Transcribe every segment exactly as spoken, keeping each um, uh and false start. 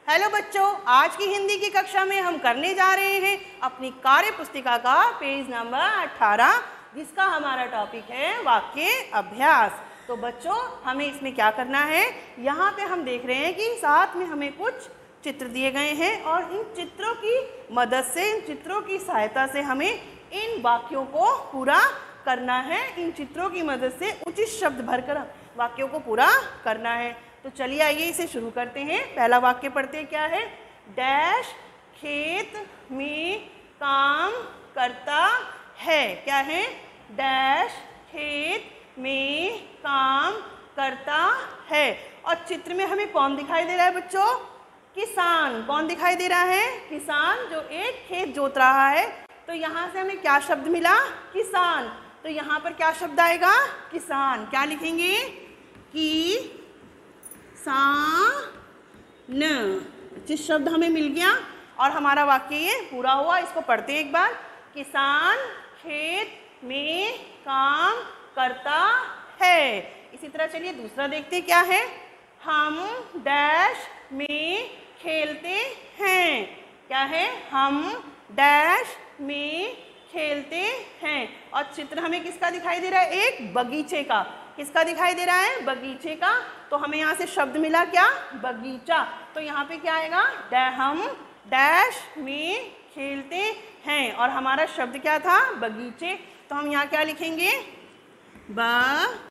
Hello बच्चों, आज की हिंदी की कक्षा में हम करने जा रहे हैं अपनी कार्य पुस्तिका का पेज नंबर अठारह, जिसका हमारा टॉपिक है वाक्य अभ्यास। तो बच्चों, हमें इसमें क्या करना है, यहाँ पे हम देख रहे हैं कि साथ में हमें कुछ चित्र दिए गए हैं और इन चित्रों की मदद से, इन चित्रों की सहायता से हमें इन वाक्यों को पूरा करना है। इन चित्रों की मदद से उचित शब्द भरकर वाक्यों को पूरा करना है। तो चलिए आइए इसे शुरू करते हैं। पहला वाक्य पढ़ते हैं, क्या है, डैश खेत में काम करता है। क्या है, डैश खेत में काम करता है। और चित्र में हमें कौन दिखाई दे रहा है बच्चों, किसान। कौन दिखाई दे रहा है, किसान, जो एक खेत जोत रहा है। तो यहाँ से हमें क्या शब्द मिला, किसान। तो यहाँ पर क्या शब्द आएगा, किसान। क्या लिखेंगे, कि सा न जिस शब्द हमें मिल गया और हमारा वाक्य ये पूरा हुआ। इसको पढ़ते हैं एक बार। किसान खेत में काम करता है। इसी तरह चलिए दूसरा देखते हैं, क्या है, हम डैश में खेलते हैं। क्या है, हम डैश में खेलते हैं। और चित्र हमें किसका दिखाई दे रहा है, एक बगीचे का। किसका दिखाई दे रहा है, बगीचे का। तो हमें यहाँ से शब्द मिला क्या, बगीचा। तो यहाँ पे क्या आएगा, डै हम डैश में खेलते हैं और हमारा शब्द क्या था, बगीचे। तो हम यहाँ क्या लिखेंगे, बगीचे।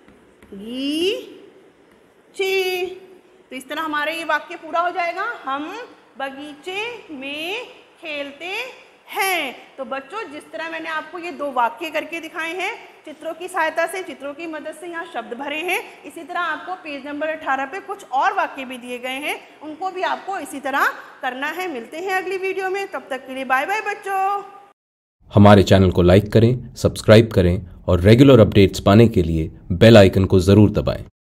तो इस तरह हमारा ये वाक्य पूरा हो जाएगा, हम बगीचे में खेलते हैं। तो बच्चों, जिस तरह मैंने आपको ये दो वाक्य करके दिखाए हैं, चित्रों की सहायता से, चित्रों की मदद से यहाँ शब्द भरे हैं, इसी तरह आपको पेज नंबर अठारह पे कुछ और वाक्य भी दिए गए हैं, उनको भी आपको इसी तरह करना है। मिलते हैं अगली वीडियो में, तब तक के लिए बाय बाय बच्चों। हमारे चैनल को लाइक करें, सब्सक्राइब करें और रेगुलर अपडेट्स पाने के लिए बेल आइकन को ज़रूर दबाएं।